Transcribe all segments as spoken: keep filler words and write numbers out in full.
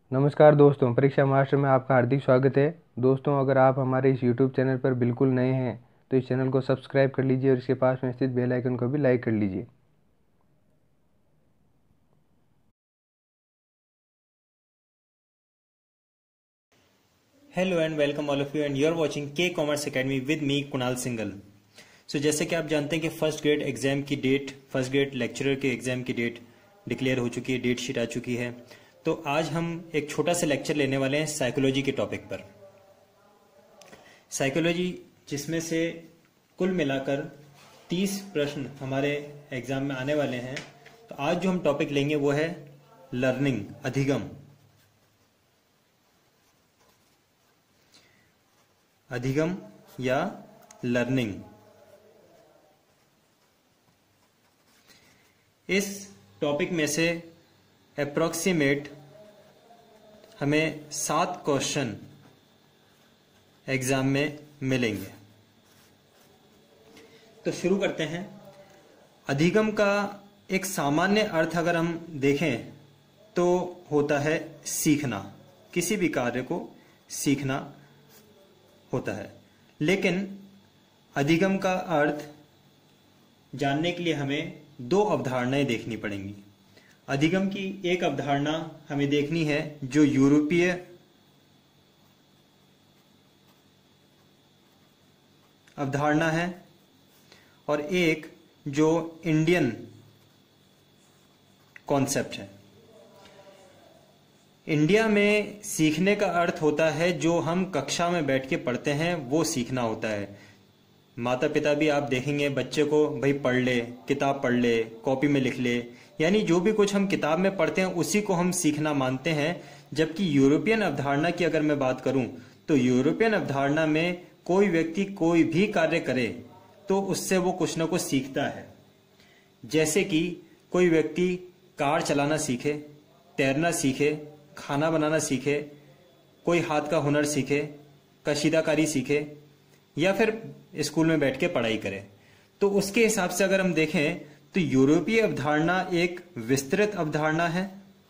नमस्कार दोस्तों, परीक्षा मास्टर में आपका हार्दिक स्वागत है। दोस्तों, अगर आप हमारे इस यूट्यूब चैनल पर बिल्कुल नए हैं तो इस चैनल को सब्सक्राइब कर लीजिए और इसके पास में स्थित बेल आइकन को भी लाइक कर लीजिए। Hello and welcome all of you and you are watching K commerce academy with me Kunal Singhal. सो जैसे कि आप जानते हैं कि फर्स्ट ग्रेड एग्जाम की डेट, फर्स्ट ग्रेड लेक्चरर के एग्जाम की डेट डिक्लेयर हो चुकी है, डेट शीट आ चुकी है। तो आज हम एक छोटा सा लेक्चर लेने वाले हैं साइकोलॉजी के टॉपिक पर। साइकोलॉजी जिसमें से कुल मिलाकर तीस प्रश्न हमारे एग्जाम में आने वाले हैं। तो आज जो हम टॉपिक लेंगे वो है लर्निंग, अधिगम। अधिगम या लर्निंग। इस टॉपिक में से अप्रोक्सीमेट हमें सात क्वेश्चन एग्जाम में मिलेंगे। तो शुरू करते हैं। अधिगम का एक सामान्य अर्थ अगर हम देखें तो होता है सीखना, किसी भी कार्य को सीखना होता है। लेकिन अधिगम का अर्थ जानने के लिए हमें दो अवधारणाएं देखनी पड़ेंगी। अधिगम की एक अवधारणा हमें देखनी है जो यूरोपीय अवधारणा है और एक जो इंडियन कॉन्सेप्ट है। इंडिया में सीखने का अर्थ होता है जो हम कक्षा में बैठ के पढ़ते हैं वो सीखना होता है। माता पिता भी आप देखेंगे बच्चे को भाई पढ़ ले, किताब पढ़ ले, कॉपी में लिख ले, यानी जो भी कुछ हम किताब में पढ़ते हैं उसी को हम सीखना मानते हैं। जबकि यूरोपियन अवधारणा की अगर मैं बात करूं तो यूरोपियन अवधारणा में कोई व्यक्ति कोई भी कार्य करे तो उससे वो कुछ ना कुछ सीखता है। जैसे कि कोई व्यक्ति कार चलाना सीखे, तैरना सीखे, खाना बनाना सीखे, कोई हाथ का हुनर सीखे, कशीदाकारी सीखे या फिर स्कूल में बैठ के पढ़ाई करे। तो उसके हिसाब से अगर हम देखें तो यूरोपीय अवधारणा एक विस्तृत अवधारणा है,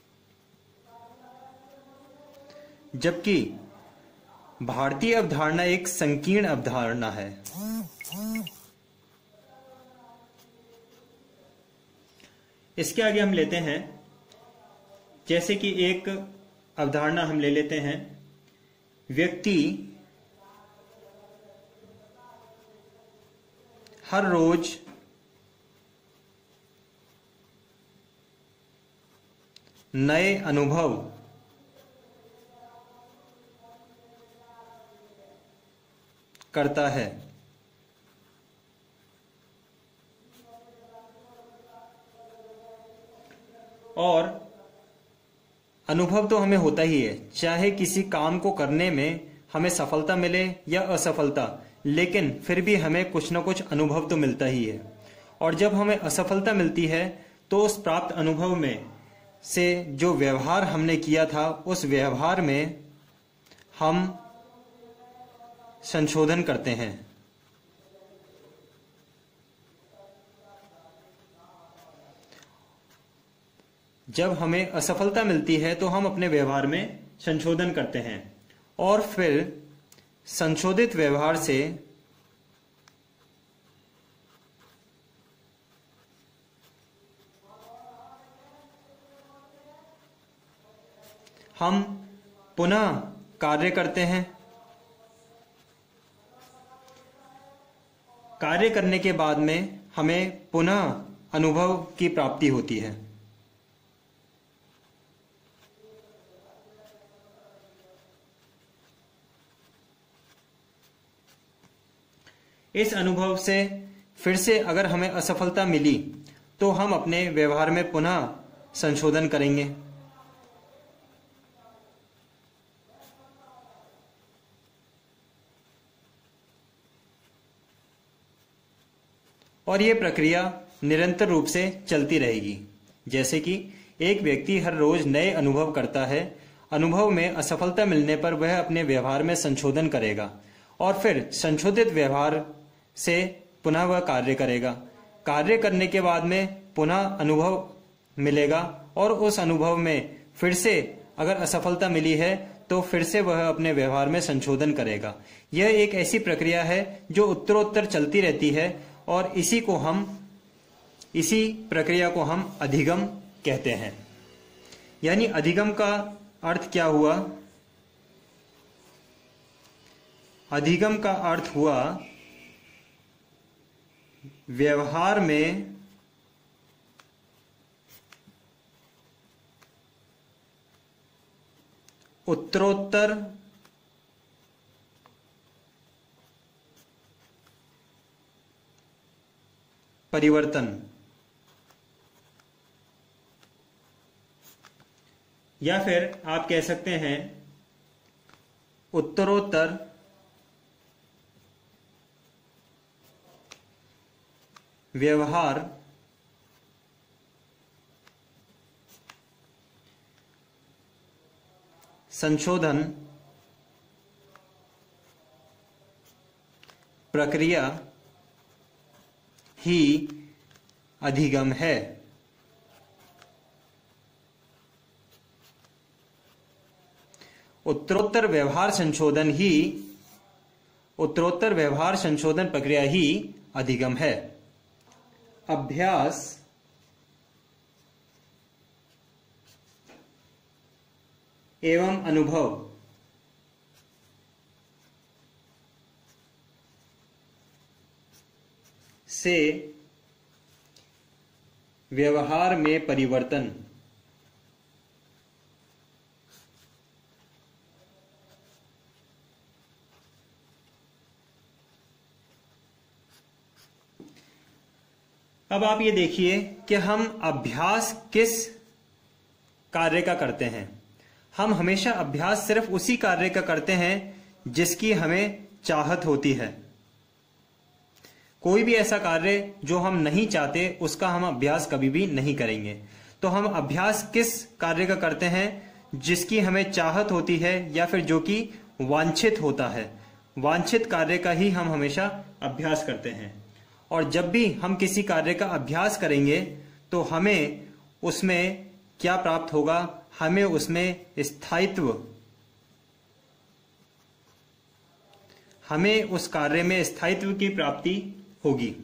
जबकि भारतीय अवधारणा एक संकीर्ण अवधारणा है। इसके आगे हम लेते हैं, जैसे कि एक अवधारणा हम ले लेते हैं, व्यक्ति हर रोज नए अनुभव करता है। और अनुभव तो हमें होता ही है, चाहे किसी काम को करने में हमें सफलता मिले या असफलता, लेकिन फिर भी हमें कुछ ना कुछ अनुभव तो मिलता ही है। और जब हमें असफलता मिलती है तो उस प्राप्त अनुभव में से जो व्यवहार हमने किया था उस व्यवहार में हम संशोधन करते हैं। जब हमें असफलता मिलती है तो हम अपने व्यवहार में संशोधन करते हैं और फिर संशोधित व्यवहार से हम पुनः कार्य करते हैं। कार्य करने के बाद में हमें पुनः अनुभव की प्राप्ति होती है। इस अनुभव से फिर से अगर हमें असफलता मिली तो हम अपने व्यवहार में पुनः संशोधन करेंगे। और यह प्रक्रिया निरंतर रूप से चलती रहेगी। जैसे कि एक व्यक्ति हर रोज नए अनुभव करता है, अनुभव में असफलता मिलने पर वह अपने व्यवहार में संशोधन करेगा और फिर संशोधित व्यवहार से पुनः वह कार्य करेगा। कार्य करने के बाद में पुनः अनुभव मिलेगा और उस अनुभव में फिर से अगर असफलता मिली है तो फिर से वह अपने व्यवहार में संशोधन करेगा। यह एक ऐसी प्रक्रिया है जो उत्तरोत्तर चलती रहती है और इसी को हम इसी प्रक्रिया को हम अधिगम कहते हैं। यानी अधिगम का अर्थ क्या हुआ? अधिगम का अर्थ हुआ व्यवहार में उत्तरोत्तर परिवर्तन, या फिर आप कह सकते हैं उत्तरोत्तर व्यवहार संशोधन प्रक्रिया ही अधिगम है। उत्तरोत्तर व्यवहार संशोधन ही उत्तरोत्तर व्यवहार संशोधन प्रक्रिया ही अधिगम है। अभ्यास एवं अनुभव से व्यवहार में परिवर्तन अब आप ये देखिए कि हम अभ्यास किस कार्य का करते हैं। हम हमेशा अभ्यास सिर्फ उसी कार्य का करते हैं जिसकी हमें चाहत होती है। कोई भी ऐसा कार्य जो हम नहीं चाहते उसका हम अभ्यास कभी भी नहीं करेंगे। तो हम अभ्यास किस कार्य का करते हैं? जिसकी हमें चाहत होती है या फिर जो कि वांछित होता है। वांछित कार्य का ही हम हमेशा अभ्यास करते हैं। और जब भी हम किसी कार्य का अभ्यास करेंगे तो हमें उसमें क्या प्राप्त होगा? हमें उसमें स्थायित्व, हमें उस कार्य में स्थायित्व की प्राप्ति होगी।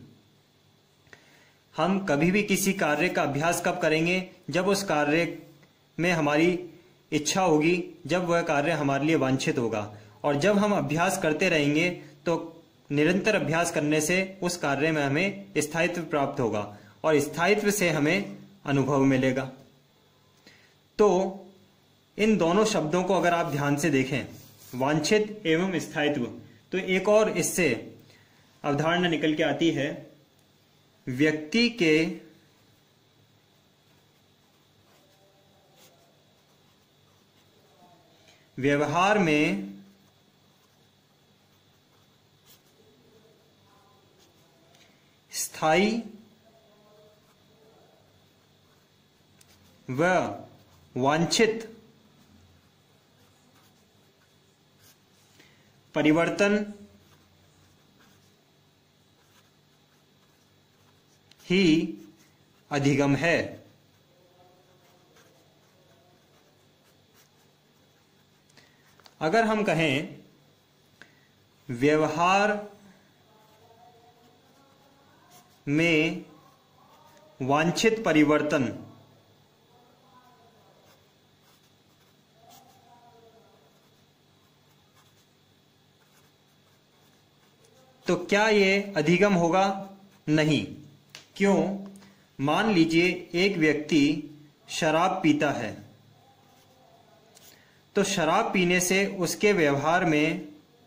हम कभी भी किसी कार्य का अभ्यास कब करेंगे? जब उस कार्य में हमारी इच्छा होगी, जब वह कार्य हमारे लिए वांछित होगा। और जब हम अभ्यास करते रहेंगे तो निरंतर अभ्यास करने से उस कार्य में हमें स्थायित्व प्राप्त होगा और स्थायित्व से हमें अनुभव मिलेगा। तो इन दोनों शब्दों को अगर आप ध्यान से देखें, वांछित एवं स्थायित्व, तो एक और इससे अवधारणा निकल के आती है। व्यक्ति के व्यवहार में स्थायी व वांछित परिवर्तन ही अधिगम है। अगर हम कहें व्यवहार में वांछित परिवर्तन, तो क्या ये अधिगम होगा? नहीं। क्यों? मान लीजिए एक व्यक्ति शराब पीता है, तो शराब पीने से उसके व्यवहार में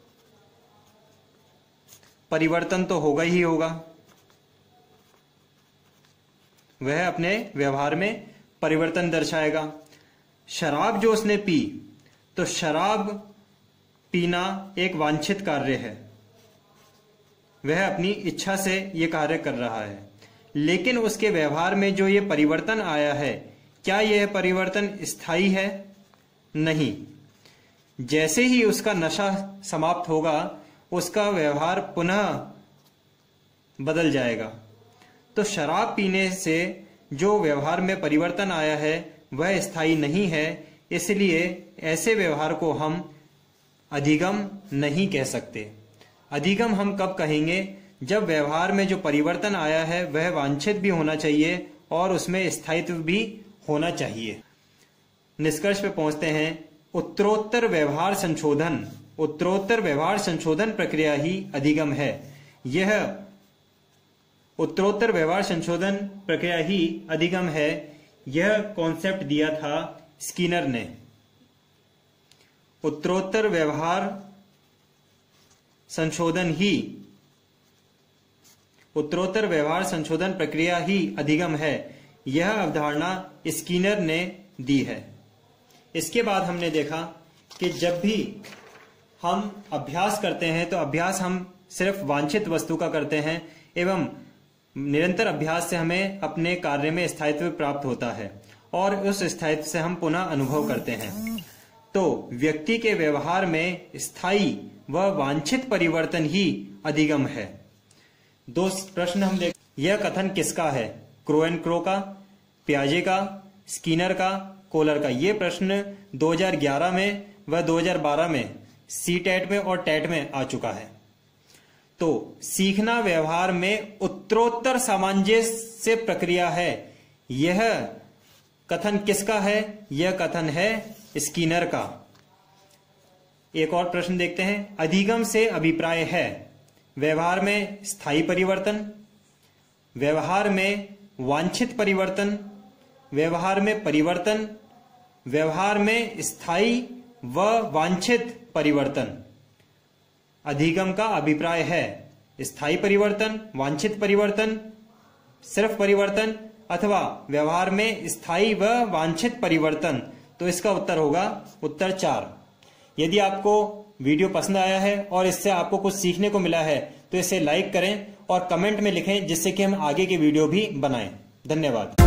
परिवर्तन तो होगा ही होगा। वह अपने व्यवहार में परिवर्तन दर्शाएगा। शराब जो उसने पी, तो शराब पीना एक वांछित कार्य है, वह अपनी इच्छा से यह कार्य कर रहा है। लेकिन उसके व्यवहार में जो ये परिवर्तन आया है, क्या यह परिवर्तन स्थायी है? नहीं। जैसे ही उसका नशा समाप्त होगा, उसका व्यवहार पुनः बदल जाएगा। तो शराब पीने से जो व्यवहार में परिवर्तन आया है वह स्थायी नहीं है, इसलिए ऐसे व्यवहार को हम अधिगम नहीं कह सकते। अधिगम हम कब कहेंगे? जब व्यवहार में जो परिवर्तन आया है वह वांछित भी होना चाहिए और उसमें स्थायित्व भी होना चाहिए। निष्कर्ष पे पहुंचते हैं। उत्तरोत्तर व्यवहार संशोधन उत्तरोत्तर व्यवहार संशोधन प्रक्रिया ही अधिगम है। यह उत्तरोत्तर व्यवहार संशोधन प्रक्रिया ही अधिगम है। यह कॉन्सेप्ट दिया था स्किनर ने। उत्तरोत्तर व्यवहार संशोधन ही उत्तरोत्तर व्यवहार संशोधन प्रक्रिया ही अधिगम है। यह अवधारणा स्किनर ने दी है। इसके बाद हमने देखा कि जब भी हम अभ्यास करते हैं तो अभ्यास हम सिर्फ वांछित वस्तु का करते हैं एवं निरंतर अभ्यास से हमें अपने कार्य में स्थायित्व प्राप्त होता है और उस स्थायित्व से हम पुनः अनुभव करते हैं। तो व्यक्ति के व्यवहार में स्थायी व वांछित परिवर्तन ही अधिगम है। दो प्रश्न हम देख। यह कथन किसका है? क्रो एंड क्रो का, पियाजे का, स्किनर का, कोलर का? ये प्रश्न दो हज़ार ग्यारह में व दो हज़ार बारह में सी टेट में और टेट में आ चुका है। तो सीखना व्यवहार में उत्तरोत्तर सामंजस्य प्रक्रिया है। यह कथन किसका है? यह कथन है स्किनर का। एक और प्रश्न देखते हैं। अधिगम से अभिप्राय है व्यवहार में स्थायी परिवर्तन, व्यवहार में वांछित परिवर्तन, व्यवहार में परिवर्तन, व्यवहार में स्थायी व वांछित परिवर्तन। अधिगम का अभिप्राय है स्थायी परिवर्तन, वांछित परिवर्तन, सिर्फ परिवर्तन अथवा व्यवहार में स्थायी व वांछित परिवर्तन। तो इसका उत्तर होगा उत्तर चार। यदि आपको वीडियो पसंद आया है और इससे आपको कुछ सीखने को मिला है तो इसे लाइक करें और कमेंट में लिखें, जिससे कि हम आगे के वीडियो भी बनाएं। धन्यवाद।